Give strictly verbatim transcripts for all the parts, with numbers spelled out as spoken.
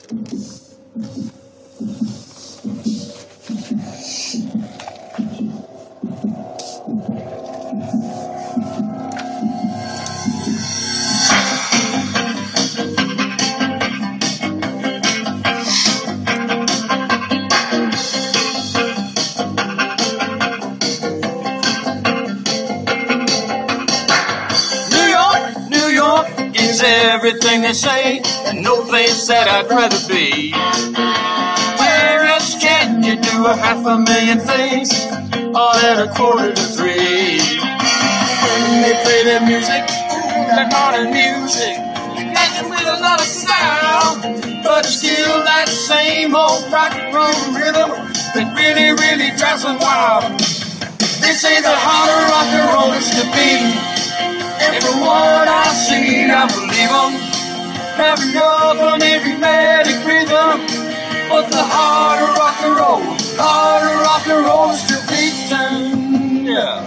Everything they say, and no place that I'd rather be. Where else can you do a half a million things all at a quarter to three? When they play their music, that modern music, connected with a lot of style, but it's still that same old rock and roll rhythm that really, really drives them wild. They say the harder rock and roll is to be. And from what I've seen, I believe them. Having up on every melodic rhythm. But the harder rock and roll, harder rock and roll is still beating. Yeah.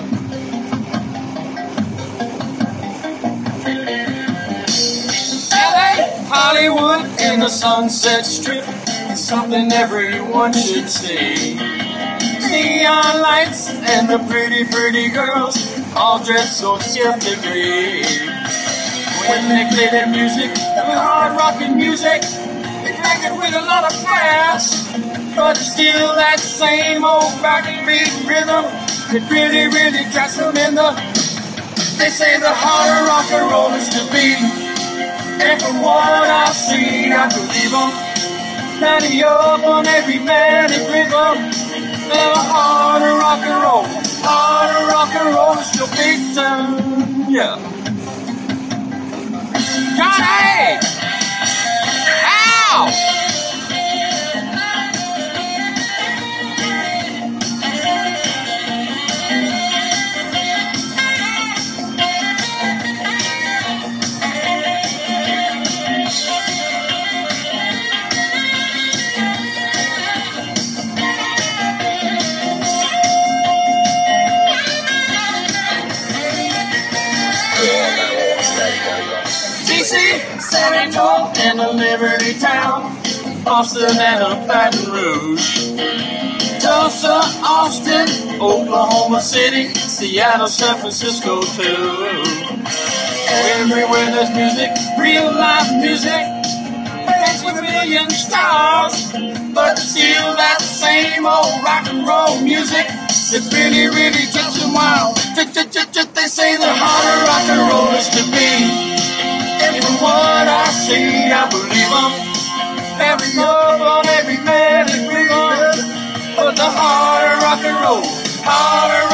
L A, Hollywood, and the Sunset Strip is something everyone should see. Neon lights and the pretty, pretty girls all dressed so stiff degree. When they play their music, the hard rockin' music, they make it with a lot of class, but it's still that same old rockin' beat rhythm that really, really drives them in the. They say the harder rock and roll is to beat, and from what I've seen, I believe them. Ninety up on every manic rhythm. The harder rock and roll, harder rock and roll is still beating, yeah. Johnny! Ow! D C, San Antonio, and a Liberty Town, Boston and a Baton Rouge, Tulsa, Austin, Oklahoma City, Seattle, San Francisco too. Everywhere there's music, real life music, it's with a million stars, but still that same old rock and roll music that really, really gets them wild. They say the harder rock and roll is to be. And from what I see, I believe them. Every love on every man is real. But the harder rock and roll, harder